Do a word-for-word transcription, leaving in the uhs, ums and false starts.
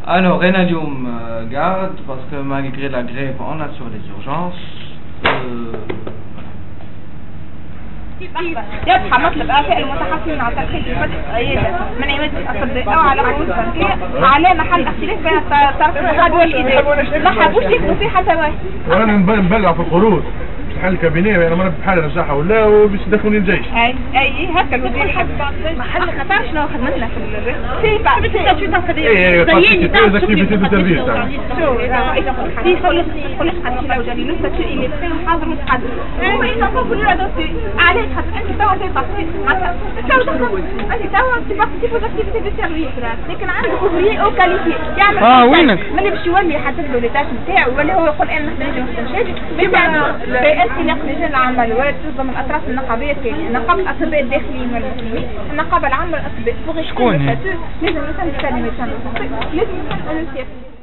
Alors, Renadium euh, garde, parce que malgré la grève, on assure les urgences. Euh... يبقى مطلب آفاء المتحصلين على ترخيص فتح عيادة من عماد الأطباء أو على قوة تنفيذ على محل اختلاف بين الطرف الحاد والإدارة. ما حبوش يكتبوا فيه حتى واحد. وأنا نبلع في القروض. حل الكابينيه انا ما بحال نصحه ولا وباش يدخلوني الجيش. اي اي هكا الوزير حب محل ما تعرفش شنو خدمتنا في الريف. سي بعد شو تنقضي. اي اي زي اكتيفيتي دو سيرفيس تاع. شو في خلص خلص حتى لو جاني لسه شيء اللي فيه حاضر متحدث. هما يتفقوا في الرياضه علاش خاطر انت توا تبقى معناتها تو تخدم انت توا تبقى في اكتيفيتي دو سيرفيس لكن عندك اوفري او كاليتي يعمل اه وينك؟ ملي باش يولي يحدد له لي تاش نتاعو ولا هو يقول انا نخدم ما نخدمش هذه انطلاق لجان العمل وتنظم الاطراف النقابيه التاليه نقابه الاطباء الداخليين والمسلمين النقابه العامه للاطباء شكون هي؟ لازم يتم الكلمه لازم يتم لازم يتم